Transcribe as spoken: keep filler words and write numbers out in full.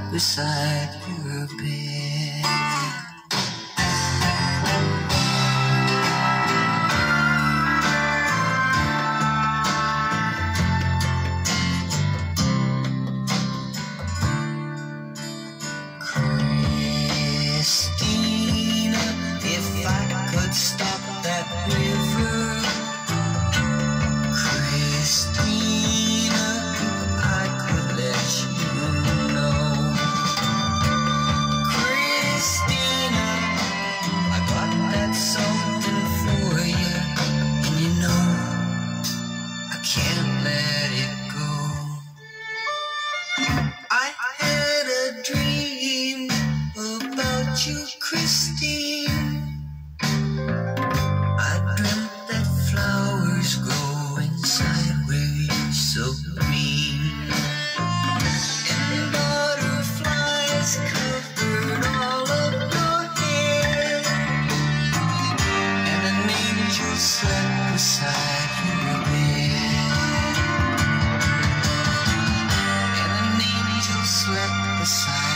beside your bed. Christina, if I could stop that river, Christina, I could let you know. Christina, I got that something for you, and you know I can't let it go. I had a dream about you, Christine. I dreamt that flowers grow inside where you're so green, and butterflies covered all of your hair, and an angel slept beside your bed, and an angel slept beside